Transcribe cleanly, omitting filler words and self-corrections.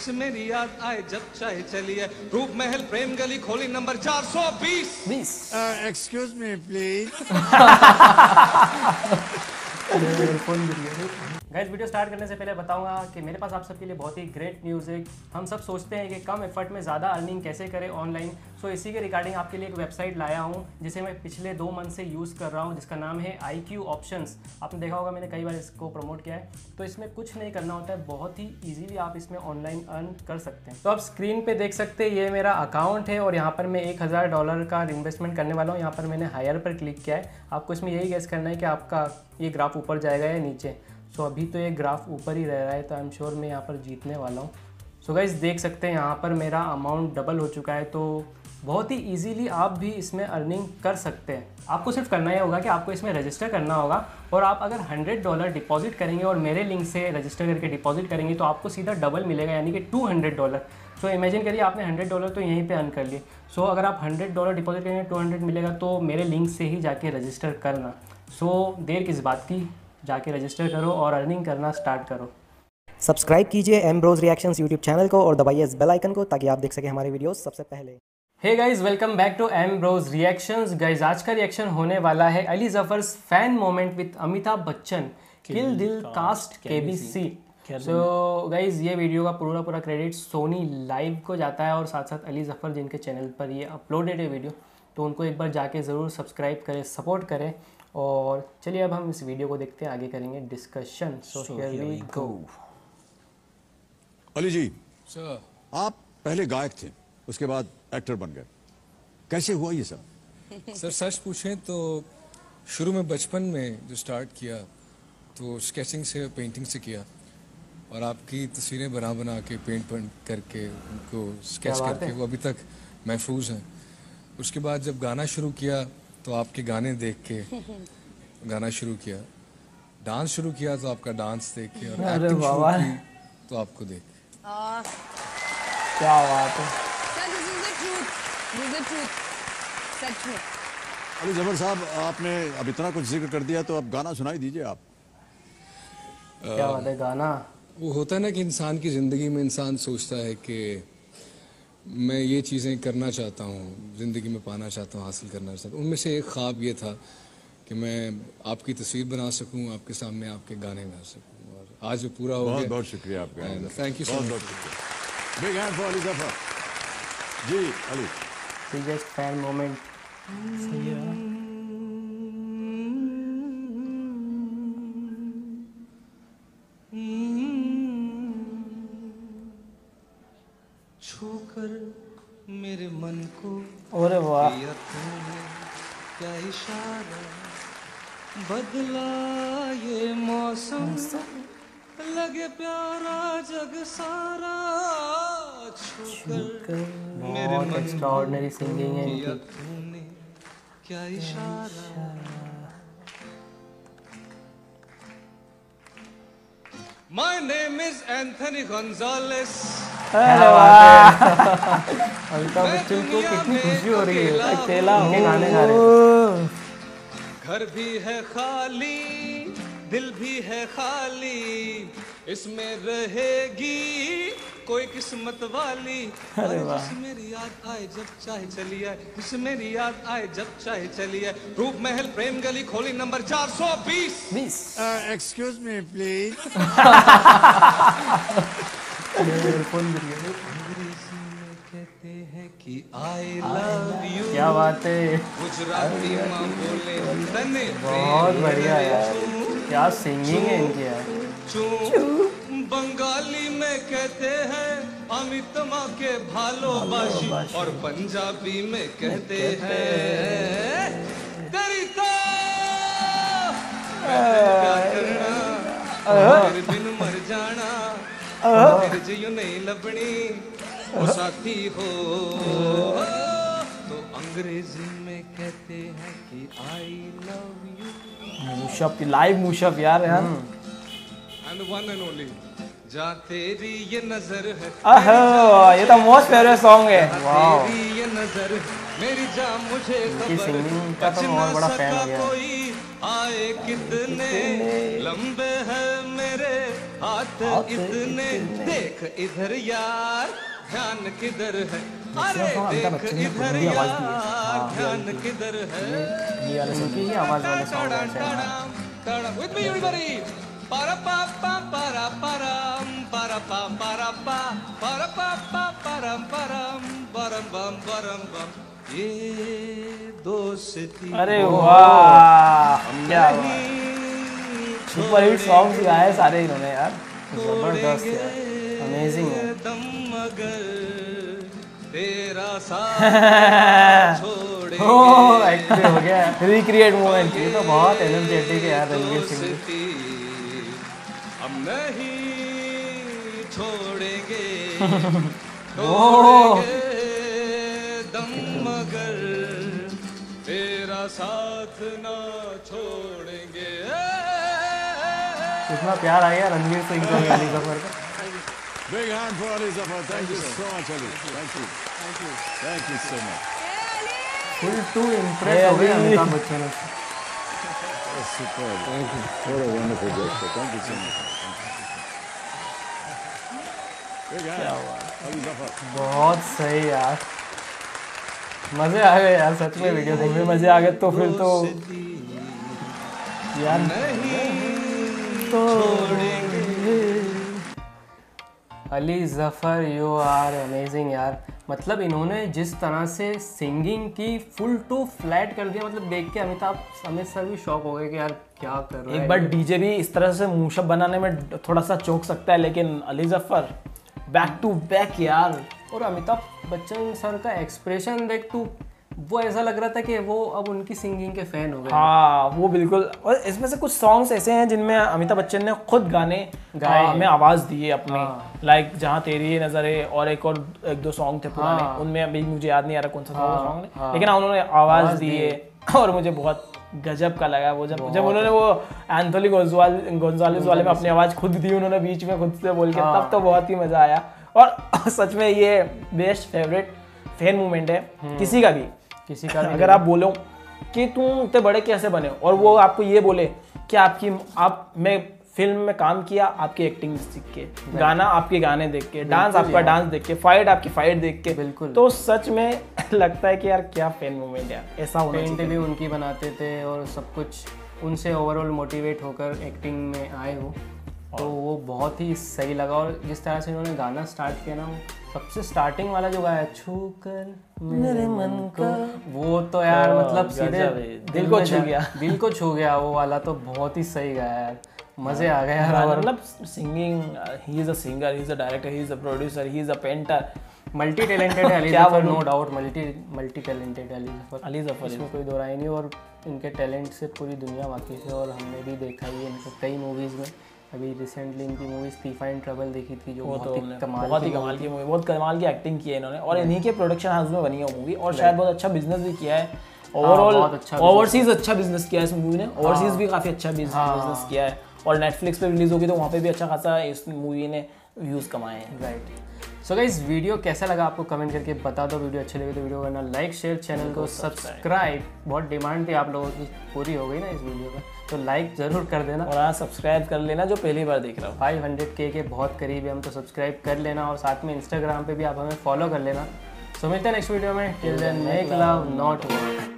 जिसमें मेरी याद आए जब चाहे चलिए, रूप महल प्रेम गली खोली number 420। Excuse me please. Guys, video start करने से पहले बताऊंगा कि मेरे पास आप सबके लिए बहुत ही ग्रेट न्यूज़ है। हम सब सोचते हैं कि कम एफर्ट में ज़्यादा अर्निंग कैसे करें ऑनलाइन। सो इसी के रिगार्डिंग आपके लिए एक वेबसाइट लाया हूं जिसे मैं पिछले 2 मंथ से यूज़ कर रहा हूं, जिसका नाम है IQ ऑप्शंस। आपने देखा होगा, मैंने कई बार इसको प्रमोट किया है। तो इसमें कुछ नहीं करना होता है, बहुत ही ईजीली आप इसमें ऑनलाइन अर्न कर सकते हैं। तो आप स्क्रीन पर देख सकते हैं, ये मेरा अकाउंट है और यहाँ पर मैं $1000 का इन्वेस्टमेंट करने वाला हूँ। यहाँ पर मैंने हायर पर क्लिक किया है। आपको इसमें यही गेस करना है कि आपका ये ग्राफ ऊपर जाएगा या नीचे। सो अभी तो ये ग्राफ ऊपर ही रह रहा है, तो आई एम श्योर मैं यहाँ पर जीतने वाला हूँ। सो गाइस, देख सकते हैं यहाँ पर मेरा अमाउंट डबल हो चुका है। तो बहुत ही इजीली आप भी इसमें अर्निंग कर सकते हैं। आपको सिर्फ करना ही होगा कि आपको इसमें रजिस्टर करना होगा, और आप अगर $100 डिपॉजिट करेंगे और मेरे लिंक से रजिस्टर करके डिपॉजिट करेंगे तो आपको सीधा डबल मिलेगा, यानी कि $200। सो इमेजिन करिए आपने $100 तो यहीं पे अर्न कर लिए। सो अगर आप $100 डिपॉजिट करेंगे 200 मिलेगा, तो मेरे लिंक से ही जाके रजिस्टर करना। सो देर किस बात की, जाके रजिस्टर करो और अर्निंग करना स्टार्ट करो। सब्सक्राइब कीजिए एम्ब्रोज रिएक्शंस यूट्यूब चैनल को और दबाइए इस बेल आइकन को ताकि आप देख सकें हमारे वीडियोस सबसे पहले। Hey guys, welcome back to Ambrose reactions. Guys, आज का रिएक्शन होने वाला है Ali Zafar's fan moment with Amitabh Bachchan, Kill Dil cast KBC। So guys, ये वीडियो का पूरा क्रेडिट सोनी लाइव को जाता है और साथ साथ अली जफर जिनके चैनल पर ये अपलोडेड है वीडियो, तो उनको एक बार जाके ज़रूर सब्सक्राइब करें, सपोर्ट करें। और चलिए अब हम इस वीडियो को देखते हैं, आगे करेंगे discussion. So here we go. Ali ji sir, आप पहले गायक थे, उसके बाद एक्टर बन गए, कैसे हुआ ये सब? सर सच पूछें तो शुरू में बचपन में जो स्टार्ट किया तो स्केचिंग से, पेंटिंग से किया, और आपकी तस्वीरें बना के पेंट करके उनको स्केच करके वो अभी तक महफूज हैं। उसके बाद जब गाना शुरू किया तो आपके गाने देख के गाना शुरू किया, डांस शुरू किया तो आपका डांस देख के, और एक्टिंग शुरू की तो आपको देख के। क्या बात है। सच में अली जफर साहब, आपने अब इतना कुछ जिक्र कर दिया तो अब गाना सुनाई दीजिए आप। क्या बात है, गाना। वो होता है ना कि इंसान की ज़िंदगी में इंसान सोचता है कि मैं ये चीज़ें करना चाहता हूँ, ज़िंदगी में पाना चाहता हूँ, हासिल करना चाहता हूँ। उनमें से एक ख्वाब ये था कि मैं आपकी तस्वीर बना सकूँ, आपके सामने आपके गाने गा सकूँ, और आज वो पूरा हो गया। बहुत शुक्रिया आपका, thank you so much. Big hand for Ali Zafar ji. Ali, biggest fan moment. छूकर मेरे मन को अरे वाह, किया तूने क्या इशारा, बदला ये मौसम, लगे प्यारा जग सारा, छूकर मेरे बहुत मन एक्स्ट्राऑर्डिनरी सिंगिंग है किया इनकी। तूने क्या इशारा। My name is Anthony Gonzalez। अरे वाह, अमिताभ बच्चन को कितनी खुशी हो रही है, अकेला होके गाने गा रहे हैं। घर भी है खाली, दिल भी है खाली, इसमें रहेगी कोई किस्मत वाली। अरे वाह, जिस मेरी याद आए जब चाहे चली आए, जिस मेरी याद आए जब चाहे चली आए, रूप महल प्रेम गली खोली नंबर 420। Excuse me please. अंग्रेजी में कहते हैं कि आई लव यू। क्या बात है, गुजराती माँ बोले तने बहुत बढ़िया यार, क्या सिंगिंग है इनकी यार। बंगाली में कहते हैं अमित माँ के भालोबाशी, और पंजाबी में कहते हैं तेरी तो प्यार करना, तेरे बिन मर जाना, तेरे जियो नहीं लबनी ओ साथी हो। तो अंग्रेजी में कहते हैं कि आई लव यू। मूशअप की लाइव मूशअप यार। And one and only, जा तेरी ये नजर है, ये तो मोस्ट फेवरेट सॉन्ग है। तेरी ये नजर मेरी जान मुझे इनकी सिंगिंग का तो मैं और बड़ा फैन हो गया। कोई आए कितने लंबे हैं मेरे हाथ इतने देख इधर यार ध्यान किधर है अरे देख इधर यार ध्यान किधर है इनकी ही आवाज वाले सॉन्ग है शायद। with me everybody para pa pa para param para pa para pa para pa pa param param param bam param bam ये दोस्ती अरे वाह क्या सुपर हिट सॉन्ग्स गाए सारे इन्होंने यार, जबरदस्त है, अमेजिंग है। दम मगर तेरा साथ छोड़ेंगे हो एक्टिव हो गया, रिक्रिएट मोमेंट। ये तो बहुत एनर्जेटिक है यार रणवीर सिंह। हम नहीं छोड़ेंगे दम मगर तेरा साथ ना छोड़ेंगे। कितना प्यार आ गया रणवीर सिंह को अली जफर का। Big hand for Ali Zafar. Thank you so much, Ali. Thank you. Thank you so much. Full to impress हो गए Amitabh Bachchan. That's superb. Thank you. What a wonderful gesture. Thank you so much. Big hand. Ali Zafar. बहुत सही यार, मजे आ गए यार सच में video देखने में। मजे आ गए तो फिर तो यार Ali Zafar you are amazing यार। मतलब इन्होंने जिस तरह से सिंगिंग की फुल टू फ्लैट कर दिया, मतलब देख के अमित सर भी शॉक हो गए कि यार क्या कर रहा है। एक बार डीजे भी इस तरह से मूशअप बनाने में थोड़ा सा चौंक सकता है, लेकिन Ali Zafar back to back यार। और अमिताभ बच्चन सर का एक्सप्रेशन देख तू, वो ऐसा लग रहा था कि वो अब उनकी सिंगिंग के फैन हो गए। हाँ वो बिल्कुल। और इसमें से कुछ सॉन्ग्स ऐसे हैं जिनमें अमिताभ बच्चन ने खुद गाने में आवाज़ दी है अपनी। लाइक जहाँ तेरी ये नज़र है और एक दो सॉन्ग थे पुराने, उनमें अभी मुझे याद नहीं आ रहा कौन सा सॉन्ग है, लेकिन उन्होंने आवाज़ दी है और मुझे बहुत गजब का लगा वो। जब उन्होंने वो एंथोनी गोंजालेस वाले में अपनी आवाज़ खुद दी उन्होंने बीच में खुद से बोल के, तब तो बहुत ही मज़ा आया। और सच में ये बेस्ट फेवरेट फैन मूवमेंट है किसी का भी अगर आप बोलो कि तुम इतने बड़े कैसे बने और वो आपको ये बोले कि मैं फिल्म में काम किया आपकी एक्टिंग सीख के, गाना आपके गाने देख के, डांस आपका डांस देख के, फाइट आपकी फाइट देख के, बिल्कुल। तो सच में लगता है कि यार क्या फैन मूवमेंट है, ऐसा होना पेंट चाहिए। भी उनकी बनाते थे और सब कुछ उनसे ओवरऑल मोटिवेट होकर एक्टिंग में आए हो, तो वो बहुत ही सही लगा। और जिस तरह से उन्होंने गाना स्टार्ट किया ना, वो सबसे स्टार्टिंग वाला जो गाया छू कर मेरे मन को, वो तो यार मतलब सीधे दिल को छू गया वो वाला, तो बहुत ही सही गाया यार, मजे आ गए यार। मतलब singing, he is a singer, he is a director, he is a producer, he is a painter, multi talented है Ali Zafar, no doubt multi talented है अली जफर, इसमें कोई दो राय नहीं। और इनके टैलेंट से पूरी दुनिया वाकिफ है और हमने भी देखा ही इनको कई मूवीज़ में। अभी रिसेंटली इनकी मूवी स्टीफा इन ट्रबल देखी थी, जो बहुत ही कमाल की मूवी, बहुत कमाल की एक्टिंग की है इन्होंने। और इन्हीं के प्रोडक्शन हाउस में बनी है मूवी, और शायद बहुत अच्छा बिजनेस भी किया है ओवरऑल। ओवरसीज अच्छा बिजनेस किया है इस मूवी ने, ओवरसीज भी काफ़ी अच्छा बिजनेस किया है। और नेटफ्लिक्स पे रिलीज होगी तो वहाँ पे भी अच्छा खासा इस मूवी ने व्यूज़ कमाए हैं। राइट। सो गाइस वीडियो कैसा लगा आपको कमेंट करके बता दो। वीडियो अच्छी लगे तो वीडियो करना लाइक शेयर, चैनल को सब्सक्राइब। बहुत डिमांड थी आप लोगों की, पूरी हो गई ना इस वीडियो का, तो लाइक ज़रूर कर देना और हाँ सब्सक्राइब कर लेना जो पहली बार देख रहा हो। 500K के बहुत करीब है हम, तो सब्सक्राइब कर लेना। और साथ में इंस्टाग्राम पे भी आप हमें फॉलो कर लेना। सो मिलते हैं नेक्स्ट वीडियो में। Till then make love not war.